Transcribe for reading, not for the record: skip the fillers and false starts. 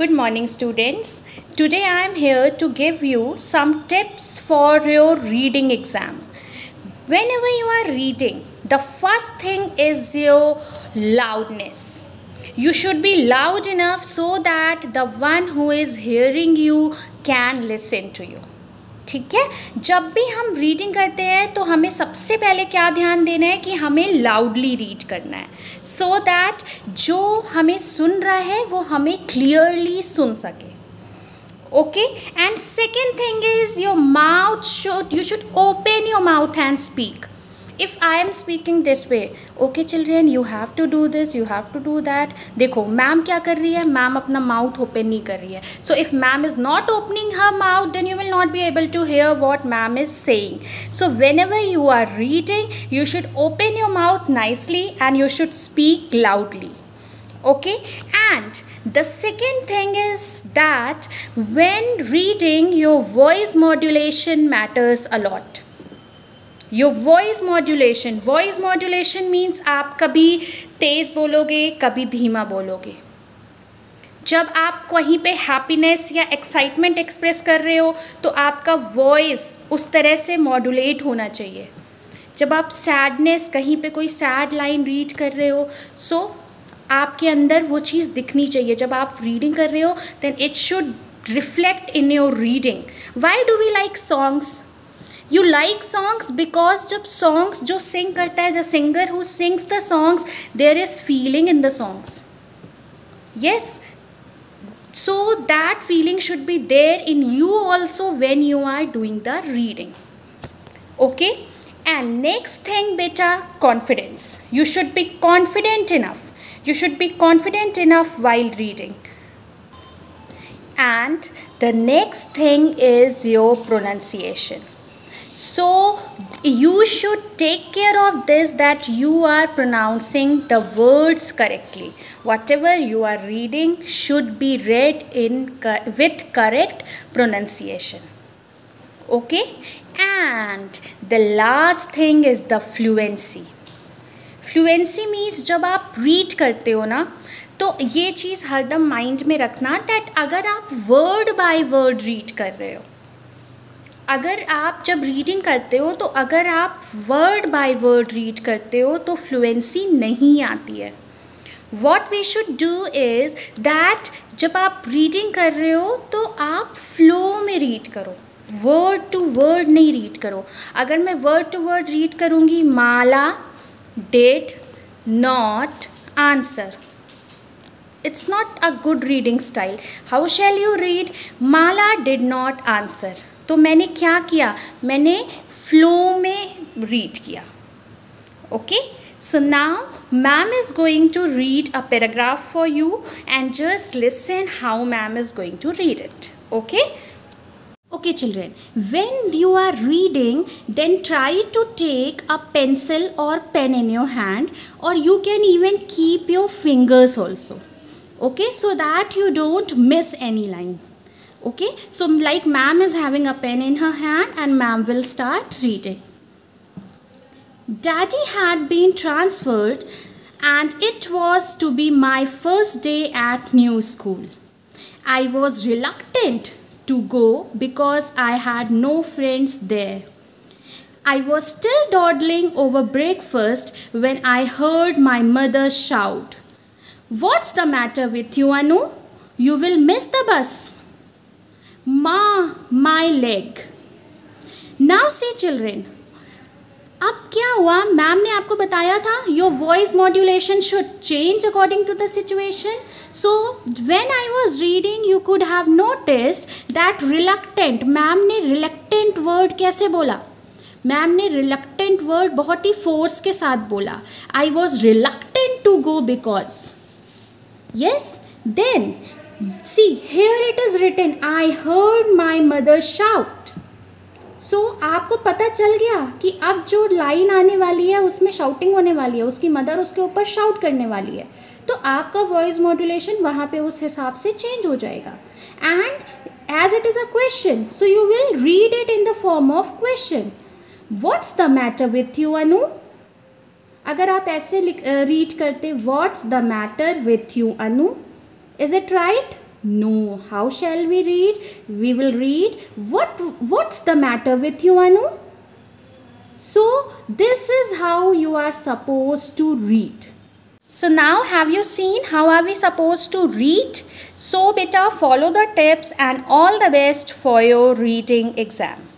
Good morning, students. Today I am here to give you some tips for your reading exam. Whenever you are reading, the first thing is your loudness. You should be loud enough so that the one who is hearing you can listen to you. ठीक है, जब भी हम reading करते हैं तो हमें सबसे पहले क्या ध्यान देना है कि हमें लाउडली रीड करना है सो दैट जो हमें सुन रहा है वो हमें क्लियरली सुन सके. Okay, and second thing is your mouth you should open your mouth and speak. If I am speaking this way, okay children, you have to do this, you have to do that. देखो ma'am क्या कर रही है, ma'am अपना mouth open नहीं कर रही है. So if ma'am is not opening her mouth, then you will not be able to hear what ma'am is saying. So whenever you are reading, you should open your mouth nicely and you should speak loudly. Okay, and the second thing is that when reading, your voice modulation matters a lot. Your voice modulation means आप कभी तेज़ बोलोगे, कभी धीमा बोलोगे. जब आप कहीं पे हैप्पीनेस या एक्साइटमेंट एक्सप्रेस कर रहे हो तो आपका वॉइस उस तरह से मॉड्यूलेट होना चाहिए. जब आप सैडनेस, कहीं पे कोई सैड लाइन रीड कर रहे हो, सो आपके अंदर वो चीज़ दिखनी चाहिए. जब आप रीडिंग कर रहे हो then it should reflect in your reading. Why do we like songs? You like songs because जब सॉन्ग्स जो सिंग करता है, the singer who sings the songs, there is feeling in the songs. Yes, so that feeling should be there in you also when you are doing the reading. Okay, and next thing beta, confidence. You should be confident enough. You should be confident enough while reading. And the next thing is your pronunciation. So you should take care of this, that you are pronouncing the words correctly. Whatever you are reading should be read with correct pronunciation. Okay, and the last thing is the fluency. Fluency means जब आप read करते हो ना, तो ये चीज़ हरदम mind में रखना दैट अगर आप वर्ड बाय वर्ड रीड कर रहे हो, अगर आप जब रीडिंग करते हो तो अगर आप वर्ड बाय वर्ड रीड करते हो तो फ्लुएंसी नहीं आती है. What we should do is that जब आप रीडिंग कर रहे हो तो आप फ्लो में रीड करो, वर्ड टू वर्ड नहीं रीड करो. अगर मैं वर्ड टू वर्ड रीड करूँगी, माला did not answer, it's not a good reading style. How shall you read Mala did not answer? तो मैंने क्या किया, मैंने फ्लो में रीड किया. Okay, so now ma'am is going to read a paragraph for you and just listen how ma'am is going to read it. Okay. Okay children, when you are reading, then try to take a pencil or pen in your hand, or you can even keep your fingers also. Okay, so that you don't miss any line. Okay, so like ma'am is having a pen in her hand and ma'am will start reading. Daddy had been transferred and it was to be my first day at new school. I was reluctant to go because I had no friends there. I was still dawdling over breakfast when I heard my mother shout, "What's the matter with you, Anu? You will miss the bus." Ma, my leg. Now see children, अब क्या हुआ, ma'am ने आपको बताया था your voice modulation should change according to the situation. So when I was reading you could have noticed that reluctant, ma'am ने reluctant word कैसे बोला, मैम ने रिलक्टेंट वर्ड बहुत ही फोर्स के साथ बोला. I was reluctant to go because. Yes, then see here it is written, I heard my mother shout. So आपको पता चल गया कि अब जो लाइन आने वाली है उसमें शाउटिंग होने वाली है, उसकी मदर उसके ऊपर शाउट करने वाली है, तो आपका वॉइस मॉड्यूलेशन वहाँ पे उस हिसाब से चेंज हो जाएगा. And as it is a question, so you will read it in the form of question. What's the matter with you Anu? अगर आप ऐसे रीड करते, what's the matter with you Anu, is it right? No, how shall we read? We will read what's the matter with you, Anu? So this is how you are supposed to read. So now have you seen how are we supposed to read? So beta, follow the tips and all the best for your reading exam.